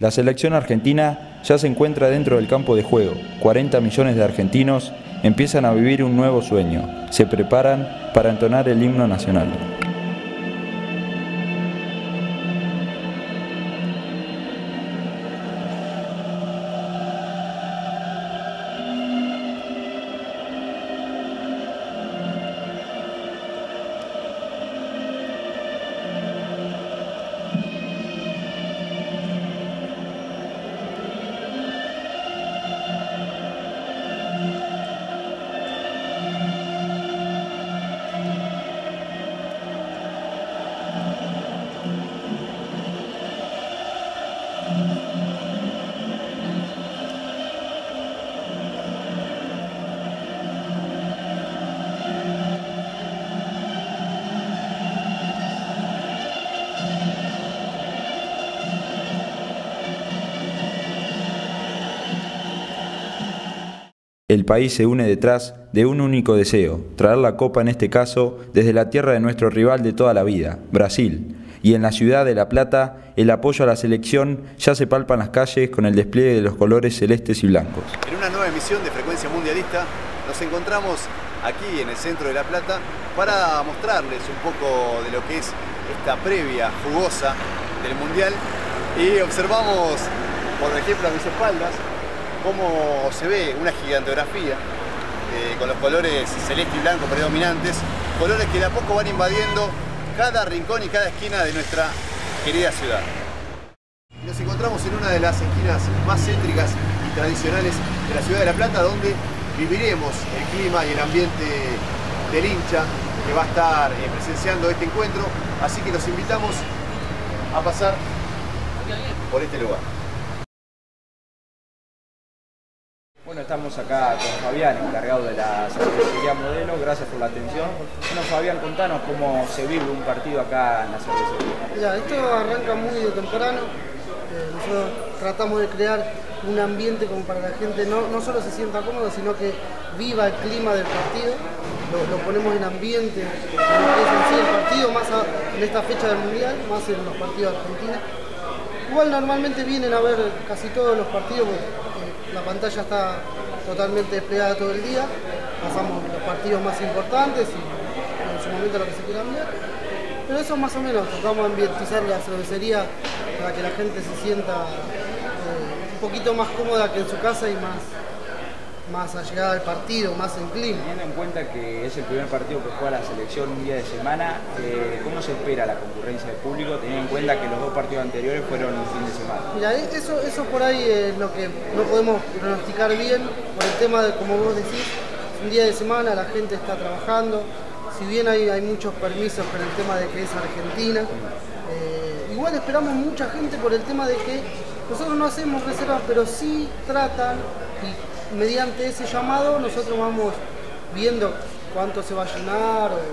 La selección argentina ya se encuentra dentro del campo de juego. 40 millones de argentinos empiezan a vivir un nuevo sueño. Se preparan para entonar el himno nacional. El país se une detrás de un único deseo, traer la copa en este caso desde la tierra de nuestro rival de toda la vida, Brasil. Y en la ciudad de La Plata, el apoyo a la selección ya se palpa en las calles con el despliegue de los colores celestes y blancos. En una nueva emisión de Frecuencia Mundialista nos encontramos aquí en el centro de La Plata para mostrarles un poco de lo que es esta previa jugosa del Mundial y observamos, por ejemplo, a mis espaldas, cómo se ve una gigantografía con los colores celeste y blanco predominantes, colores que de a poco van invadiendo cada rincón y cada esquina de nuestra querida ciudad. Nos encontramos en una de las esquinas más céntricas y tradicionales de la ciudad de La Plata, donde viviremos el clima y el ambiente del hincha que va a estar presenciando este encuentro, así que los invitamos a pasar por este lugar. Bueno, estamos acá con Fabián, encargado de la cervecería Modelo. Gracias por la atención. Bueno, Fabián, contanos cómo se vive un partido acá en la cervecería. Ya, esto arranca muy de temprano. Nosotros tratamos de crear un ambiente como para la gente no solo se sienta cómodo, sino que viva el clima del partido. Lo ponemos en ambiente, en lo que es en sí el partido, más en esta fecha del Mundial, más en los partidos de Argentina. Igual normalmente vienen a ver casi todos los partidos, la pantalla está totalmente desplegada todo el día, pasamos los partidos más importantes y en su momento lo que se quieran ver, pero eso más o menos, tratamos de ambientizar la cervecería para que la gente se sienta un poquito más cómoda que en su casa y más allegada al partido, más en clima. Teniendo en cuenta que es el primer partido que juega la selección un día de semana, ¿cómo se espera la concurrencia del público, teniendo en cuenta que los dos partidos anteriores fueron un fin de semana? Mira, eso por ahí es lo que no podemos pronosticar bien, por el tema de, como vos decís, un día de semana la gente está trabajando, si bien hay muchos permisos con el tema de que es Argentina, igual esperamos mucha gente por el tema de que nosotros no hacemos reservas, pero sí tratan y mediante ese llamado nosotros vamos viendo cuánto se va a llenar o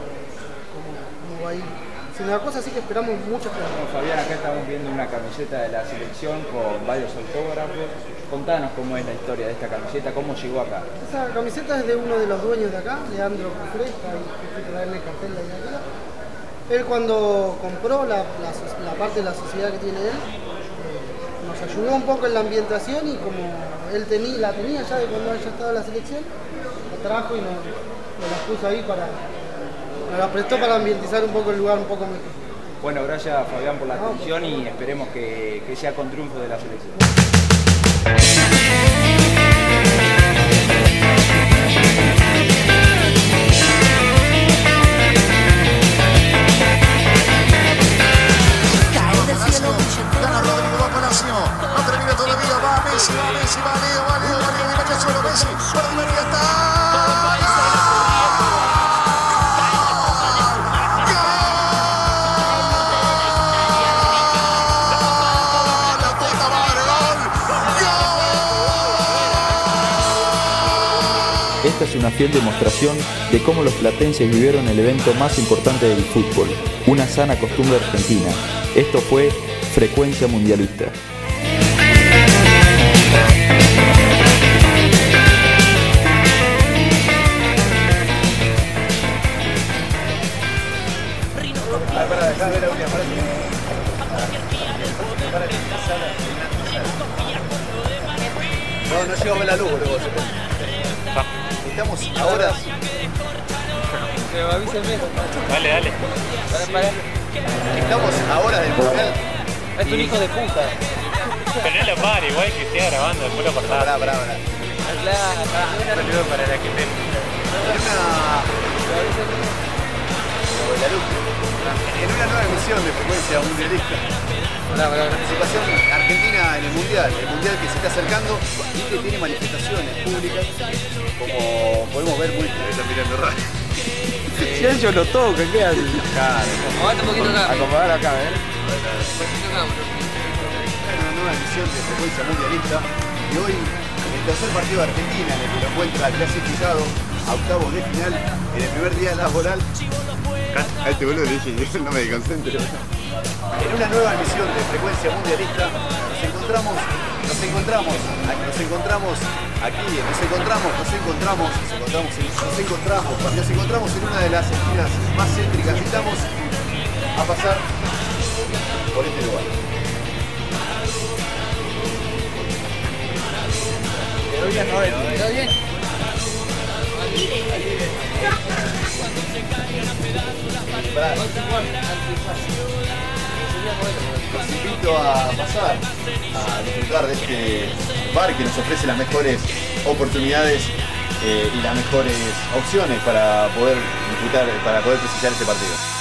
cómo va a ir siendo la cosa, así que esperamos mucha gente. Bueno, Fabián, acá estamos viendo una camiseta de la selección con varios autógrafos. Contanos cómo es la historia de esta camiseta, cómo llegó acá. Esa camiseta es de uno de los dueños de acá, Leandro Cufré, que traerle el cartel de acá. Él cuando compró la parte de la sociedad que tiene él, nos ayudó un poco en la ambientación y como él la tenía ya de cuando haya estado en la selección, la trajo y nos la puso ahí nos la prestó para ambientizar un poco el lugar un poco mejor. Bueno, gracias Fabián por la atención y esperemos que sea con triunfo de la selección. No termina todavía, va Messi, va Leo, Di María solo Messi, para Di María está. La puta madre, gol. Esta es una fiel demostración de cómo los platenses vivieron el evento más importante del fútbol, una sana costumbre argentina. Esto fue Frecuencia Mundialista. Para dejar ver la última frase. Para empezar No llego a ver la luz, boludo. Estamos ahora. Pero avísenme. Dale, dale. Estamos ahora del mundial. Es un hijo de puta. Pero no lo pare, igual que esté grabando, después lo cortás. Pará. Un saludo para la gente. En una nueva emisión de Frecuencia Mundialista. Participación argentina en el mundial que se está acercando y que tiene manifestaciones públicas, como podemos ver. Muy bien, están mirando raro. Si ellos lo tocan, ¿qué hacen? Acomodate un poquito acá. Acomodar acá, Una nueva emisión de Frecuencia Mundialista y hoy el tercer partido de Argentina en el que lo encuentra clasificado a octavos de final en el primer día laboral. A este boludo le dije, no me concentro. En una nueva emisión de Frecuencia Mundialista nos encontramos en una de las esquinas más céntricas. Invitamos a pasar por este lugar. ¿Quedó bien, Noel? ¿Quedó bien? Los invito a pasar, a disfrutar de este bar que nos ofrece las mejores oportunidades y las mejores opciones para poder disfrutar, para poder presenciar este partido.